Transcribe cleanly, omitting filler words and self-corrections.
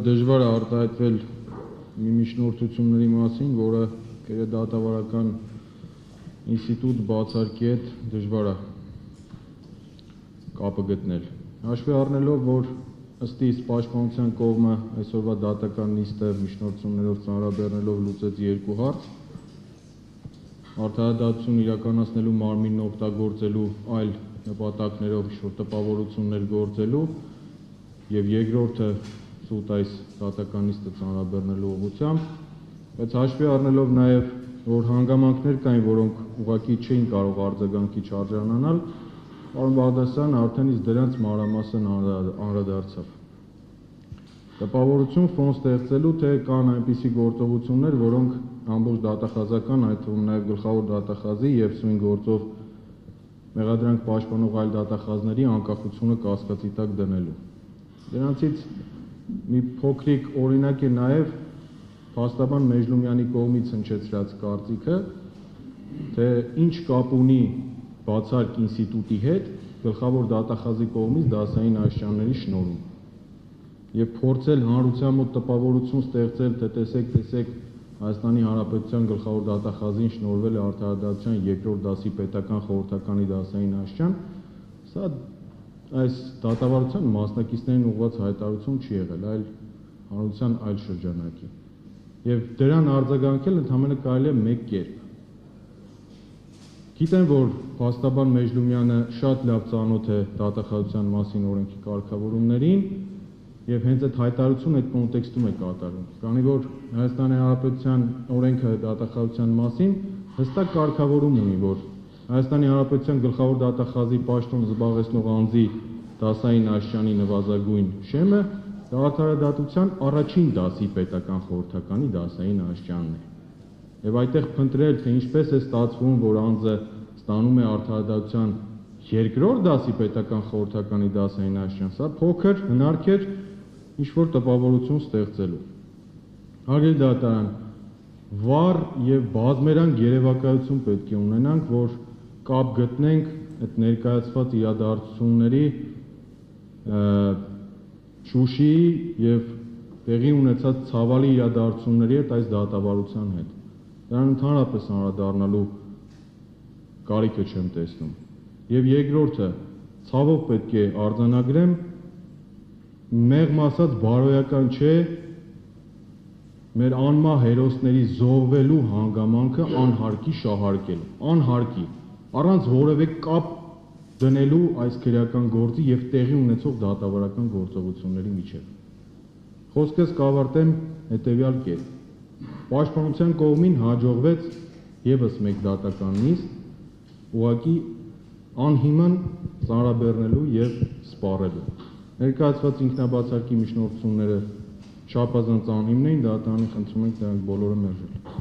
դժվար է արտահայտվել մի միջնորդությունների մասին, որը գերադատավարական ինստիտուտ բացարկի հետ դժվար է կապը գտնել։ Հաշվի առնելով, որ ըստ իս պաշտպանության կողմը այսօրվա դատական նիստը միջնորդություններով ծանրաբեռնելով լուծեց երկու հարց, արդարադատություն իրականացնելու մարմինն օգտագործելու այլ նպատակներով ինչ-որ տպավորություններ գործելու եւ երկրորդը սուտ այս դատական նիստը ծանրաբեռնելու ուղղությամբ, բայց հաշվի առնելով նաեւ, որ հանգամանքներ կային, որոնք ուղղակի չէին կարող արձագանքի չարժանանալ, պարոն Բաղդասարյանը արդեն իսկ դրանց մանրամասն անդրադարձավ։ Տպավորություն ֆոն ստեղծելու, թե կան այնպիսի գործողություններ, որոնք ամբողջ դատախազական, այդ թվում նաեւ գլխավոր դատախազի եւ սույն գործով մեղադրանք պաշտպանող այլ դատախազների անկախությունը կասկածի տակ դնելու։ Դրանցից մի փոքրիկ օրինակ է նաեւ փաստաբան Մեժլումյանի կողմից հնչեցրած կարծիքը, թե ինչ կապ ունի բացարկ ինստիտուտի հետ գլխավոր դատախազի կողմից դասային աշճանների շնորհում եւ փորձել հանրության մոտ տպավորություն ստեղծել, թե տեսեք Հայաստանի Հանրապետության գլխավոր դատախազին շնորհվել է արդարադատության երկրորդ դասի պետական խորհրդականի դասային աշճան, սա այս դատավարության մասնակիցներին ուղղված հայտարարություն չի եղել, այլ հանրության այլ շրջանակի։ Եվ դրան արձագանքել ընդհանրապես կարելի է մեկ կերպ։ Գիտեմ, որ փաստաբան Մեժլումյանը շատ լավ ծանոթ է դատախազության մասին օրենքի կարգավորումներին եւ հենց այդ հայտարարությունը այդ կոնտեքստում է կատարում, քանի որ Հայաստանի Հանրապետության օրենքը դատախազության մասին հստակ կարգավորում ունի, որ Հայաստանի Հանրապետության գլխավոր դատախազի պաշտոն զբաղեցնող անձի դասային աշճանի նվազագույն շեմը արդարադատության առաջին դասի պետական խորհրդականի դասային աշճանն է։ Եվ այդտեղ փնտրել, թե ինչպես է ստացվում, որ անձը ստանում է արդարադատության երկրորդ դասի պետական խորհրդականի դասային աշճան, սա փոքր հնարք էր ինչ-որ տպավորություն ստեղծելու։ Հարգելի դատարան, վառ եւ բազմերանգ երևակայություն պետք է ունենանք, որ կապ գտնենք այդ ներկայացված իրադարձությունների Շուշիի եւ տեղի ունեցած ցավալի իրադարձությունների հետ այս դատավարության հետ։ Դրան ընդհանրապես անդրադառնալու կարիքը չեմ տեսնում։ Եվ երկրորդը, ցավով պետք է արձանագրեմ, մեղմ ասած բարոյական չէ մեր անմահ հերոսների զոհվելու հանգամանքը անհարկի շահարկելու, անհարկի, առանց որևէ կապ դնելու այս քրեական գործի եւ տեղի ունեցող դատավարական գործողությունների միջեւ։ Խոսքս կավարտեմ հետեւյալ կերպ։ Պաշտպանության կողմին հաջողվեց եւս մեկ դատական նիստ, ուղղակի անհիմն ծանրաբեռնելու եւ սպառելու։ Ներկայացված ինքնաբացարկի միջնորդությունները չափազանց անհիմն էին, դատարանի խնդրում ենք դրանք բոլորը մերժել։